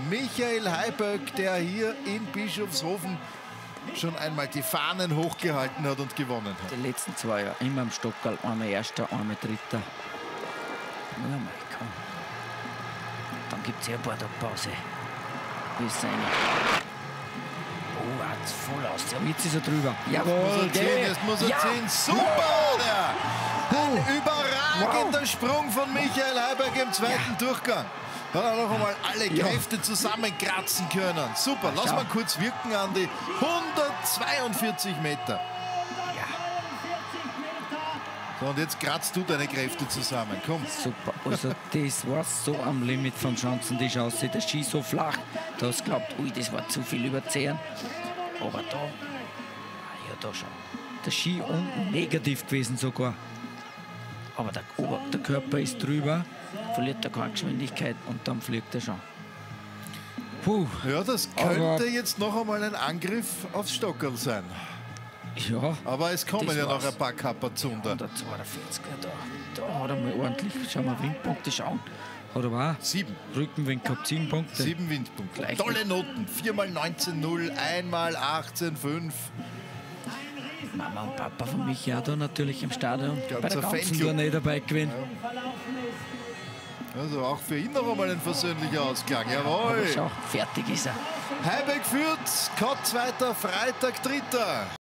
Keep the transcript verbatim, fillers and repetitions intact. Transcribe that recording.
Michael Heiböck, der hier in Bischofshofen schon einmal die Fahnen hochgehalten hat und gewonnen hat. Die letzten zwei Jahre immer am Stockerl, einmal Erster, einmal Dritter. Ja, mein, komm. Dann gibt es ja ein paar Tage Pause. Bis seine. Oh, hat's voll aus. Ja, jetzt ist er drüber. Jawohl, muss er ziehen, jetzt muss er ja. ziehen. Super! Der. Ein Oh. überragender Wow. Sprung von Michael Heiböck im zweiten ja. Durchgang. Hat er noch einmal alle Ja. Kräfte zusammenkratzen können. Super, lass Schau. mal kurz wirken an die hundertzweiundvierzig Meter. Ja. So, und jetzt kratzt du deine Kräfte zusammen. Komm. Super, also das war so am Limit vom Schanzentisch aus. Der Ski so flach, da hast du geglaubt, ui, das war zu viel überzehren. Aber da, ja da schon, der Ski unten negativ gewesen sogar. Aber der, Ober, der Körper ist drüber, verliert er keine Geschwindigkeit und dann fliegt er schon. Puh. Ja, das könnte Aber jetzt noch einmal ein Angriff aufs Stockerl sein. Ja. Aber es kommen Das ja noch war's. ein paar Kapperzunder. hundertzweiundvierzig, da, da hat er mal ordentlich, schau mal, Windpunkte schauen. Hat er auch Sieben. Rückenwind gehabt, sieben Punkte. Sieben Windpunkte. Gleich Tolle mit. Noten. Viermal neunzehn null, einmal achtzehn fünf. Mama und Papa von mich ja da natürlich im Stadion Ganzer bei der ganzen Fanclub. Tournee dabei gewesen. Also auch für ihn noch einmal ein versöhnlicher Ausklang. Jawohl. Aber schau, fertig ist er. Heiböck führt, Kott zweiter, Freitag dritter.